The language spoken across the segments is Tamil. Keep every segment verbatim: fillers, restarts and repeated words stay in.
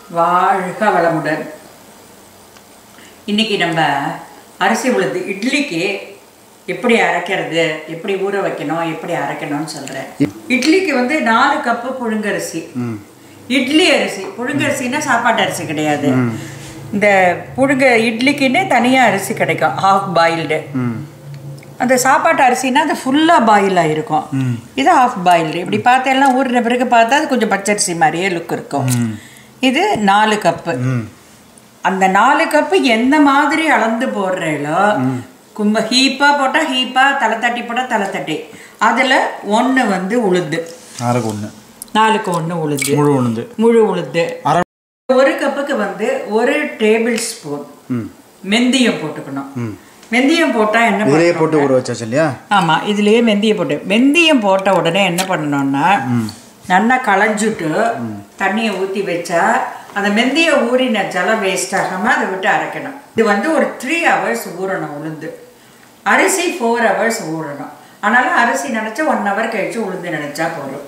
வாழ்க வளமுடன். இன்னைக்கு நம்ம அரிசி உளுந்து இட்லிக்கு எப்படி அரைக்கிறது, எப்படி ஊற வைக்கணும், எப்படி அரைக்கணும்னு சொல்றேன். இட்லிக்கு வந்து நாலு கப்பு புழுங்கரிசி. இட்லி அரிசி, புழுங்கரிசின்னா சாப்பாட்டு அரிசி கிடையாது. இந்த புழுங்க இட்லிக்குன்னு தனியாக அரிசி கிடைக்கும், ஹாஃப் பாயில்டு. அந்த சாப்பாட்டு அரிசினா அது ஃபுல்லாக பாயிலாக இருக்கும். இது ஹாஃப் பாயில்டு. இப்படி பார்த்தெல்லாம் ஊறின பிறகு பார்த்தா அது கொஞ்சம் பச்சரிசி மாதிரியே லுக் இருக்கும். இது நாலு கப்பு. அந்த நாலு கப்பு எந்த மாதிரி அளந்து போடுறீங்களோ, கும்ப ஹீப்பாக போட்டால் ஹீப்பாக, தலை தட்டி போட்டால் தலை தட்டி, அதில் ஒன்று வந்து உளுந்து, நாலுக்கு ஒன்று நாலுக்கு ஒன்று உளுந்து, முழு உளுந்து முழு உளுந்து. ஒரு கப்புக்கு வந்து ஒரு டேபிள் ஸ்பூன் மெந்தியம் போட்டுக்கணும். வெந்தயம் போட்டால் என்ன இதுலேயே போட்டு ஊற வச்சாச்சு இல்லையா? ஆமாம், இதுலேயே வெந்தயம் போட்டு வெந்தயம் போட்ட உடனே என்ன பண்ணணும்னா, நல்லா களைஞ்சிட்டு தண்ணியை ஊற்றி வச்சா அந்த மெந்திய ஊறின ஜலம் வேஸ்ட் ஆகாமல் அதை விட்டு அரைக்கணும். இது வந்து ஒரு த்ரீ ஹவர்ஸ் ஊறணும் உளுந்து. அரிசி ஃபோர் ஹவர்ஸ் ஊறணும். ஆனாலும் அரிசி நினச்சா ஒன் ஹவர் கழிச்சு உளுந்து நினச்சா போதும்.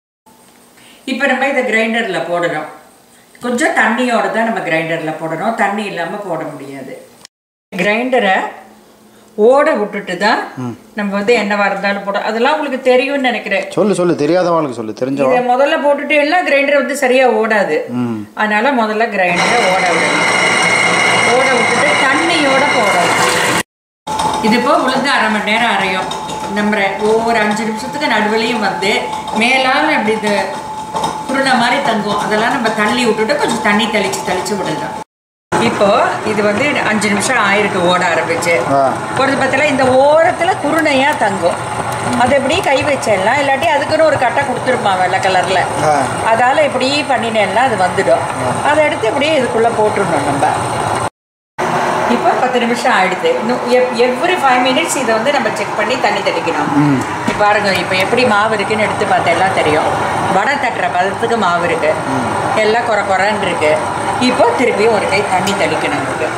இப்போ நம்ம இதை கிரைண்டரில் போடணும். கொஞ்சம் தண்ணியோடு தான் நம்ம கிரைண்டரில் போடணும், தண்ணி இல்லாமல் போட முடியாது. கிரைண்டரை ஓட விட்டுட்டு தான் நம்ம வந்து என்னவா இருந்தாலும் போட. அதெல்லாம் உங்களுக்கு தெரியும்னு நினைக்கிறேன். சொல்லு சொல்லு தெரியாதவங்களுக்கு சொல்லு, தெரிஞ்சவங்க. இதை முதல்ல போட்டுட்டு எல்லாம் கிரைண்டர் வந்து சரியா ஓடாது. அதனால முதல்ல கிரைண்டரை ஓட விடணும். ஓட விட்டுட்டு தண்ணியோட போடணும். இது இப்போ உளுந்து அரை மணி நேரம் அரையும். நம்ம ஒவ்வொரு அஞ்சு நிமிஷத்துக்கு நடுவிலையும் வந்து மேலால் அப்படி இது குருணை மாதிரி தங்கும். அதெல்லாம் நம்ம தள்ளி விட்டுட்டு கொஞ்சம் தண்ணி தெளிச்சு தெளிச்சு விடலாம். இப்போ இது வந்து அஞ்சு நிமிஷம் ஆயிருக்கு ஓட ஆரம்பிச்சு. ஒரு பத்தில இந்த ஓரத்துல குருணையா தங்கும். அது எப்படி கை வச்சிடலாம், இல்லாட்டி அதுக்குன்னு ஒரு கட்டை கொடுத்துருமா வெள்ளை கலர்ல, அதால இப்படி பண்ணினேன்னா அது வந்துடும். அதை எடுத்து இப்படியே இதுக்குள்ள போட்டுடணும் நம்ம. இப்போ பத்து நிமிஷம் ஆயிடுது. இன்னும் எவ்ரி ஃபைவ் மினிட்ஸ் இதை வந்து நம்ம செக் பண்ணி தண்ணி தெளிக்கணும். இப்போ பாருங்க, இப்போ எப்படி மாவு இருக்குன்னு எடுத்து பார்த்தா எல்லாம் தெரியும். வடை தட்டுற பதத்துக்கு மாவு இருக்கு, எல்லாம் குறை குறைன்னு இருக்கு. இப்போ திருப்பியும் ஒரு கை தண்ணி தெளிக்கணும். இருக்கு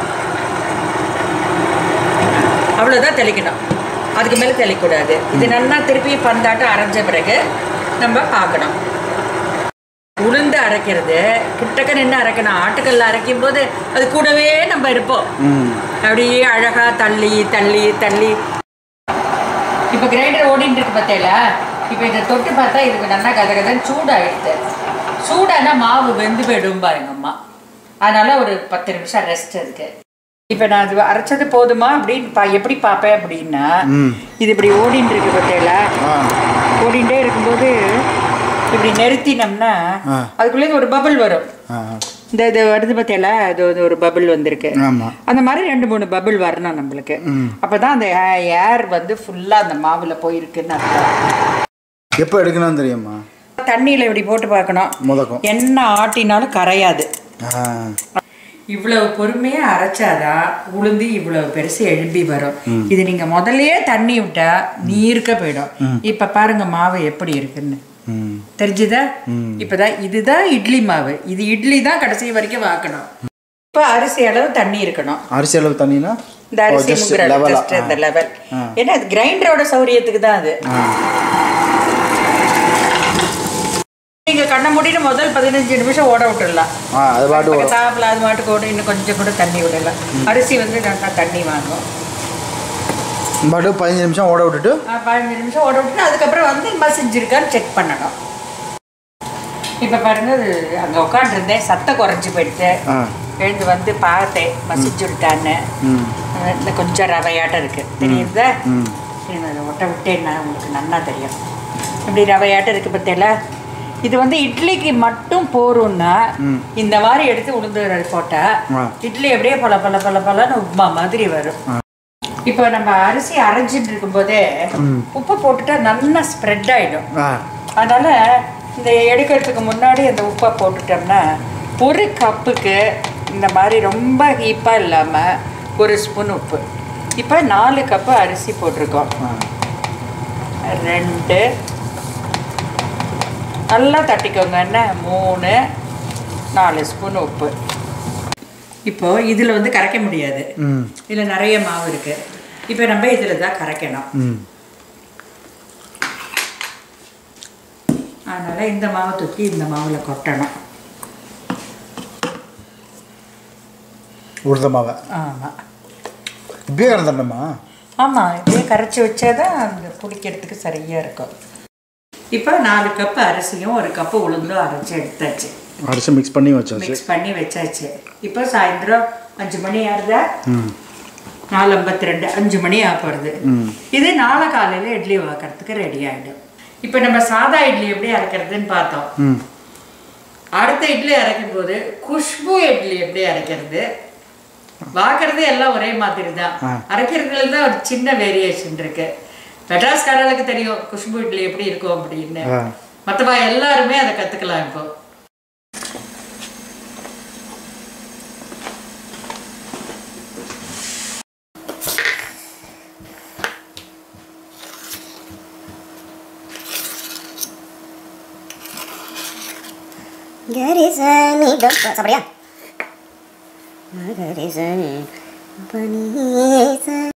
அவ்வளோதான் தெளிக்கணும், அதுக்கு மேலே தெளிக்கக்கூடாது. இது நல்லா திருப்பி பந்தாட்டம் அரைஞ்ச பிறகு நம்ம பார்க்கணும். உளுந்து அரைக்கிறது கிட்டக்க நின்று அரைக்கணும். ஆட்டுக்கல்ல அரைக்கும் போது அது கூடவே நம்ம இருப்போம், அப்படியே அழகா தள்ளி தள்ளி தள்ளி. இப்போ கிரைண்டர் ஓடிட்டு இருக்கு பார்த்தேல. இப்போ இதை தொட்டு பார்த்தா இதுக்கு நல்லா கதை கதைன்னு சூடாகிடுது. சூடானா மாவு வெந்து போயிடும் பாருங்க அம்மா. அதனால ஒரு பத்து நிமிஷம் ரெஸ்ட் இருக்கு. இப்போ நான் அது அரைச்சது போதுமா அப்படின்னு பா எப்படி பார்ப்பேன் அப்படின்னா, இது இப்படி ஓடிட்டு இருக்கு பார்த்தேல. ஓடிண்டே இருக்கும்போது இப்படி நிறுத்தினோம்னா அதுக்குள்ளே ஒரு பபிள் வரும். இந்த இது வருது பார்த்தேல, அது ஒரு பபிள் வந்திருக்கு. அந்த மாதிரி ரெண்டு மூணு பபிள் வரணும் நம்மளுக்கு. அப்போதான் அந்த ஏர் வந்து ஃபுல்லாக அந்த மாவுல போயிருக்குன்னு அர்த்தம். எப்போ எடுக்கணும்னு தெரியுமா? தண்ணியில் இப்படி போட்டு பார்க்கணும். முதக்கும் என்ன ஆட்டினாலும் கரையாது. இவ்வளவு பொறுமையா அரைச்சாதான் உளுந்து இவ்வளவு பெருசு எழும்பி வரும். இது நீங்க முதல்லயே தண்ணி விட்டா நீர்க்க போயிடும். இப்ப பாருங்க மாவு எப்படி இருக்குன்னு தெரிஞ்சுதா? இப்பதான் இதுதான் இட்லி மாவு. இது இட்லி தான் கடைசி வரைக்கும் வாக்கணும். இப்ப அரிசி அளவு தண்ணி இருக்கணும். அரிசி அளவு தண்ணினா இந்த அரிசி முங்குற இந்த லெவல். ஏன்னா அது கிரைண்டரோட சௌரியத்துக்கு தான் அது. நீங்க கண்ண மூடிட்டு முதல் பதினஞ்சு நிமிஷம் ஓட விட்டுடலாம். சாப்பிடல அது மாட்டுக்கு ஓட இன்னும் கொஞ்சம் கூட தண்ணி விடலாம். அரிசி வந்து நல்லா தண்ணி வாங்கும். பாட்டு பதினஞ்சு நிமிஷம் ஓட விட்டுட்டு பதினஞ்சு நிமிஷம் ஓட விட்டுட்டு அதுக்கப்புறம் வந்து மசிஞ்சிருக்கான்னு செக் பண்ணணும். இப்போ பாருங்க, அங்கே உட்காந்துருந்தேன், சத்தம் குறைஞ்சி போயிடுது. எழுந்து வந்து பார்த்தேன் மசிச்சு விட்டான்னு. இந்த கொஞ்சம் ரவையாட்டம் இருக்கு தெரியுதா? அதை ஒட்ட விட்டேன்னா உங்களுக்கு நல்லா தெரியும். இப்படி ரவையாட்டம் இருக்கு பார்த்தேல. இது வந்து இட்லிக்கு மட்டும் போறோம்னா இந்த மாதிரி எடுத்து உளுந்து போட்டா இட்லி அப்படியே பல பல பல பலன்னு உப்புமா மாதிரி வரும். இப்போ நம்ம அரிசி அரைஞ்சிட்டு இருக்கும் போதே உப்பு போட்டுட்டா நல்லா ஸ்ப்ரெட் ஆயிடும். அதனால இந்த எடுக்கிறதுக்கு முன்னாடி அந்த உப்பை போட்டுட்டோம்னா ஒரு கப்புக்கு இந்த மாதிரி ரொம்ப ஹீப்பாக இல்லாமல் ஒரு ஸ்பூன் உப்பு. இப்போ நாலு கப்பு அரிசி போட்டிருக்கோம். ரெண்டு நல்லா தட்டிக்கோங்க. என்ன மூணு நாலு ஸ்பூன் உப்பு. இப்போ இதில் வந்து கரைக்க முடியாது, இதில் நிறைய மாவு இருக்கு. இப்போ நம்ம இதில் தான் கரைக்கணும். அதனால் இந்த மாவை தூக்கி இந்த மாவில் கொட்டணும். உளுந்த மாவை ஆமாம். இப்படியே கறந்துடணுமா? ஆமாம், இப்படியே கரைச்சி வச்சா தான் அந்த பிடிக்கிறதுக்கு சரியாக இருக்கும். இப்போ நாலு கப்பு அரிசியும் ஒரு கப்பு உளுந்தும் அரைச்சி எடுத்தாச்சு. அரிசி மிக்ஸ் பண்ணி வச்சாச்சு. மிக்ஸ் பண்ணி வச்சாச்சு. இப்போ சாயந்தரம் அஞ்சு மணி ஆறுதா? நாலு ஐம்பத்தி ரெண்டு அஞ்சு மணி ஆப்படுது. இது நாளை காலையில் இட்லி வாக்கிறதுக்கு ரெடி ஆகிடும். இப்போ நம்ம சாதா இட்லி எப்படி அரைக்கிறதுன்னு பார்த்தோம். அடுத்த இட்லி அரைக்கும் போது குஷ்பு இட்லி எப்படி அரைக்கிறது, வாக்குறது எல்லாம் ஒரே மாதிரி தான், அரைக்கிறதுல தான் ஒரு சின்ன வேரியேஷன் இருக்கு. மெட்ராஸ் கடலுக்கு தெரியும் குஷ்பு இட்லி எப்படி இருக்கும் அப்படின்னு. மற்றவா எல்லாருமே அதை கற்றுக்கலாம். இப்போ Garisani dosa sabriya. Garisani panisa.